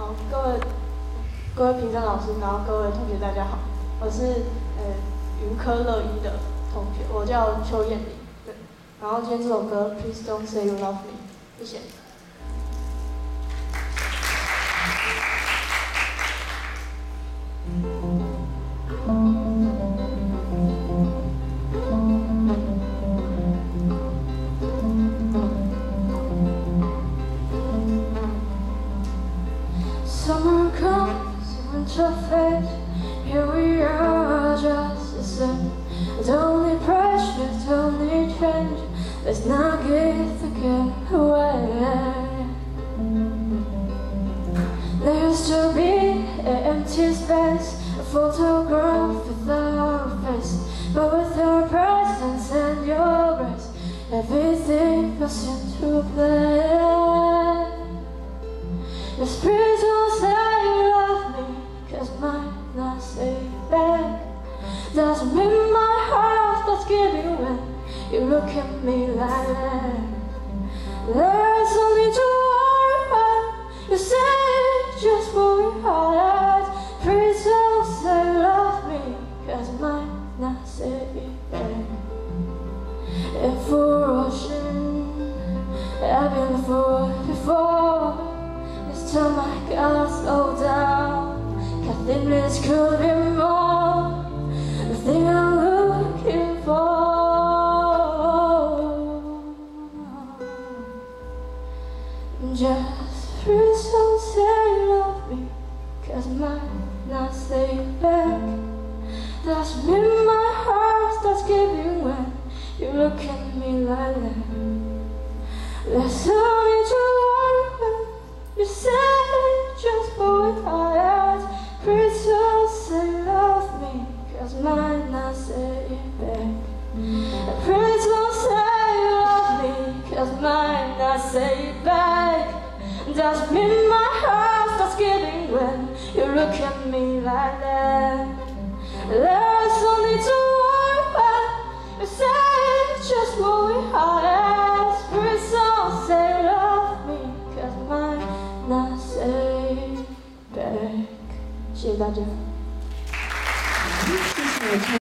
好，各位评审老师，然后各位同学大家好，我是云科乐一的同学，我叫邱嬿铃。对，然后今天这首歌 Please Don't Say You Love Me， 谢谢。 Summer comes, winter fades. Here we are, just the same. Don't need pressure, don't need change. Let's not give the game away. There used to be an empty space, a photograph with our face, but with your presence and your grace, everything feels into play. Yes, please don't say you love me, 'cause might not say it back. Doesn't mean my heart starts giving when you look at me like that. There's no need to worry when you say just what we heart. Please don't say you love me, 'cause might not say it back. If we're ocean, I've been the fool before. This time I gotta slow down. Can't think this could be more. The thing I'm looking for. Just please don't say you love me, 'cause I might not say it back. Doesn't mean my heart starts giving when you look at me like that. There's no need to worry when you say just what we heart. Please don't say you love me, 'cause I might not say it back. Please don't say you love me, 'cause I might not say it back. Doesn't mean my heart starts giving when you look at me like that. There's no need to worry when you say just what we heart. Please don't say you love me, 'cause I might not say it back. 谢谢大家。